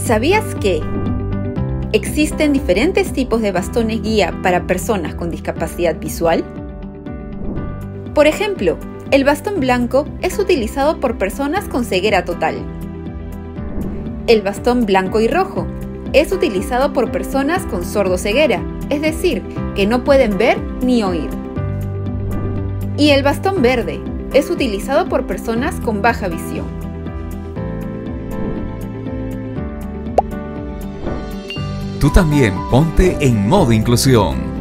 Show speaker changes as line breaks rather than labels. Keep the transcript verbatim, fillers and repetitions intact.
¿Sabías que existen diferentes tipos de bastones guía para personas con discapacidad visual? Por ejemplo, el bastón blanco es utilizado por personas con ceguera total. El bastón blanco y rojo es utilizado por personas con sordoceguera, es decir, que no pueden ver ni oír. Y el bastón verde es utilizado por personas con baja visión.
Tú también ponte en modo inclusión.